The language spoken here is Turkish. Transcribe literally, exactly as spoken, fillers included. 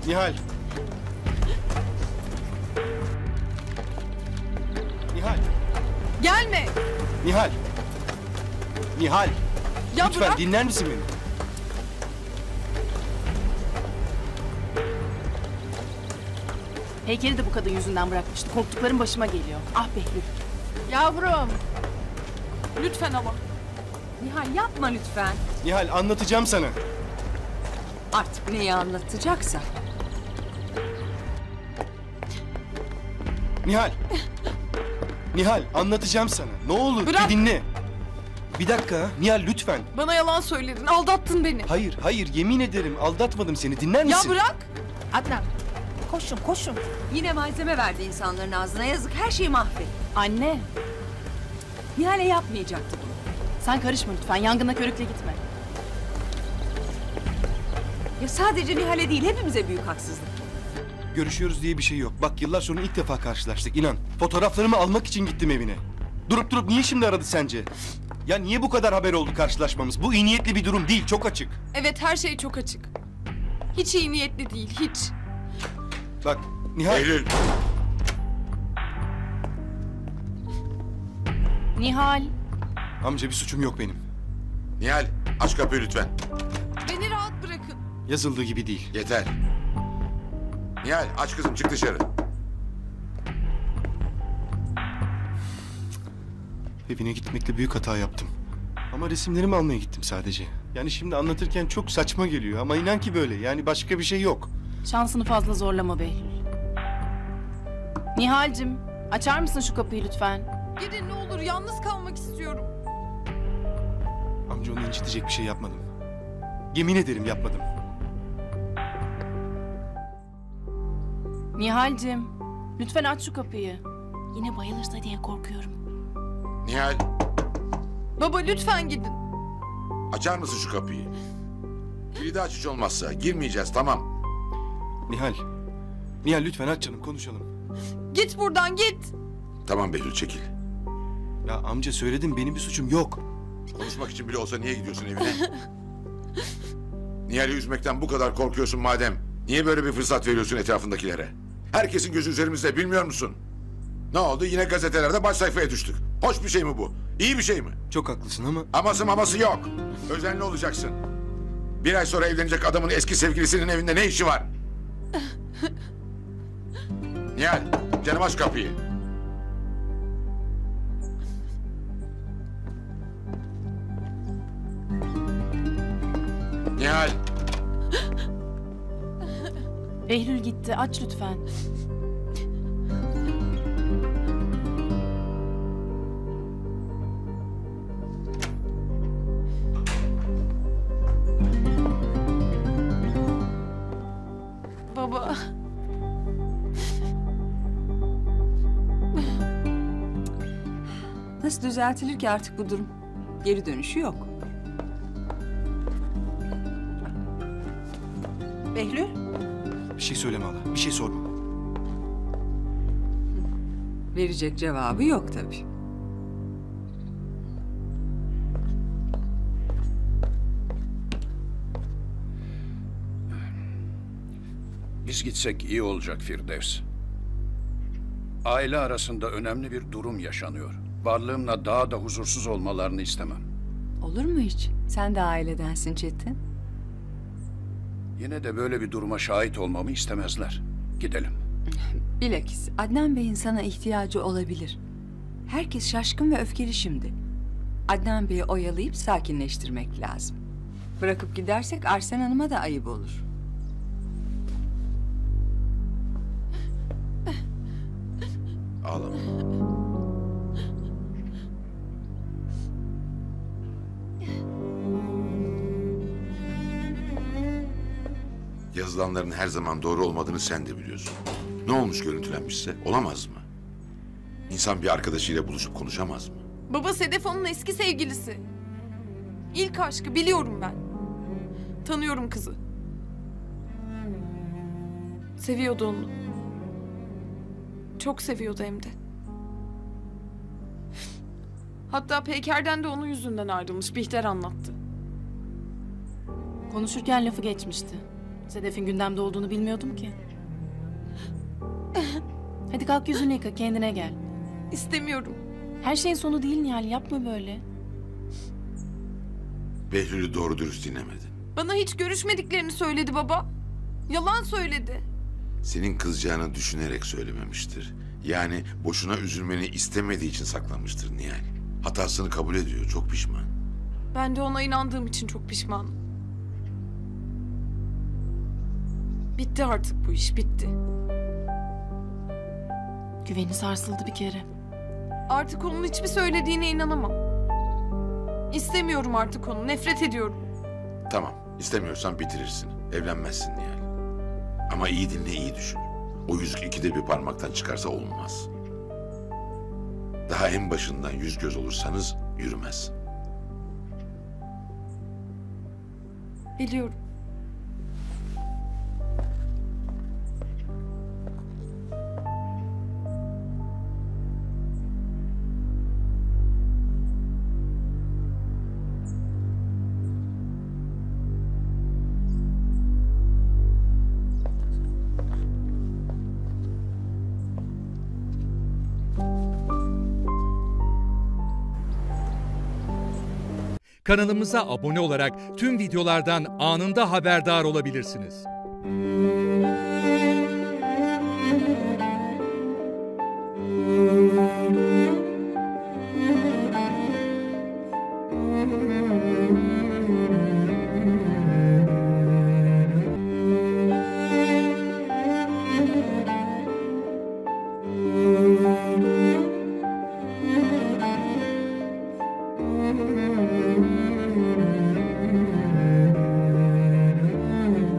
Nihal. Nihal. Gelme. Nihal. Nihal. Ya Lütfen bırak. dinler misin beni? Heykeli de bu kadın yüzünden bırakmıştı. Korktuklarım başıma geliyor. Ah Behlül. Yavrum. Lütfen ama. Nihal yapma lütfen. Nihal anlatacağım sana. Artık neyi anlatacaksa. Nihal. Nihal anlatacağım sana. Ne olur Bırak. bir dinle. Bir dakika Nihal lütfen. Bana yalan söyledin. Aldattın beni. Hayır hayır yemin ederim aldatmadım seni. Dinler Ya misin? bırak. Adnan. Koşun koşun. Yine malzeme verdi insanların ağzına. Yazık, her şeyi mahvetti. Anne. Nihal'e yapmayacaktı bunu. Sen karışma lütfen. Yangına körükle gitme. Ya sadece Nihal'e değil, hepimize büyük haksızlık. Görüşüyoruz diye bir şey yok. Bak yıllar sonra ilk defa karşılaştık inan. Fotoğraflarımı almak için gittim evine. Durup durup niye şimdi aradı sence? Ya niye bu kadar haber oldu karşılaşmamız? Bu iyi niyetli bir durum değil, çok açık. Evet her şey çok açık. Hiç iyi niyetli değil. Hiç. Bak Nihal... Eylül. Nihal. Amca bir suçum yok benim. Nihal aç kapıyı lütfen. Beni rahat bırakın. Yazıldığı gibi değil. Yeter. Nihal aç kızım, çık dışarı. Evine gitmekle büyük hata yaptım. Ama resimlerimi almaya gittim sadece. Yani şimdi anlatırken çok saçma geliyor ama inan ki böyle. Yani başka bir şey yok. Şansını fazla zorlama Behlül. Nihal'cim. Açar mısın şu kapıyı lütfen? Gidin ne olur, yalnız kalmak istiyorum. Amca onu incitecek bir şey yapmadım. Yemin ederim yapmadım. Nihal'cim. Lütfen aç şu kapıyı. Yine bayılırsa diye korkuyorum. Nihal Baba lütfen gidin. açar mısın şu kapıyı? Kilidi aç hiç olmazsa. Girmeyeceğiz, tamam. Nihal. Nihal lütfen aç canım konuşalım. Git buradan git. Tamam Behlül, çekil. Ya amca söyledim benim bir suçum yok. Konuşmak için bile olsa niye gidiyorsun evine? Nihal'i üzmekten bu kadar korkuyorsun madem. Niye böyle bir fırsat veriyorsun etrafındakilere? Herkesin gözü üzerimizde, bilmiyor musun? Ne oldu? Yine gazetelerde baş sayfaya düştük. Hoş bir şey mi bu? İyi bir şey mi? Çok haklısın ama... Aması maması yok. Özenli olacaksın. Bir ay sonra evlenecek adamın eski sevgilisinin evinde ne işi var? Nihal, canım aç kapıyı. Nihal. Behlül gitti. Aç lütfen. Baba. Nasıl düzeltilir ki artık bu durum? Geri dönüşü yok. Behlül? Bir şey söyleme hala. Bir şey sorma. Verecek cevabı yok tabii. Biz gitsek iyi olacak Firdevs. Aile arasında önemli bir durum yaşanıyor. Varlığımla daha da huzursuz olmalarını istemem. Olur mu hiç? Sen de ailedensin Çetin. Yine de böyle bir duruma şahit olmamı istemezler. Gidelim. Bilakis Adnan Bey'in sana ihtiyacı olabilir. Herkes şaşkın ve öfkeli şimdi. Adnan Bey'i oyalayıp sakinleştirmek lazım. Bırakıp gidersek Arsen Hanım'a da ayıp olur. Ağlama. Yazılanların her zaman doğru olmadığını sen de biliyorsun. Ne olmuş görüntülenmişse olamaz mı? İnsan bir arkadaşıyla buluşup konuşamaz mı? Baba Sedef onun eski sevgilisi. İlk aşkı, biliyorum ben. Tanıyorum kızı. Seviyordu onu. Çok seviyordu hem de. Hatta Peyker'den de onun yüzünden ayrılmış. Bihter anlattı. Konuşurken lafı geçmişti. Sedef'in gündemde olduğunu bilmiyordum ki. Hadi kalk yüzünü yıka, kendine gel. İstemiyorum. Her şeyin sonu değil Nihal, yapma böyle. Behlül'ü doğru dürüst dinlemedin. Bana hiç görüşmediklerini söyledi baba. Yalan söyledi. Senin kızacağını düşünerek söylememiştir. Yani boşuna üzülmeni istemediği için saklamıştır Nihal. Hatasını kabul ediyor, çok pişman. Ben de ona inandığım için çok pişmanım. Bitti artık bu iş, bitti. Güveni sarsıldı bir kere. Artık onun hiçbir söylediğine inanamam. İstemiyorum artık onu, nefret ediyorum. Tamam, istemiyorsan bitirirsin. Evlenmezsin Nihal. Ama iyi dinle, iyi düşün. O yüzük ikide bir parmaktan çıkarsa olmaz. Daha en başından yüz göz olursanız yürümez. Biliyorum. Kanalımıza abone olarak tüm videolardan anında haberdar olabilirsiniz.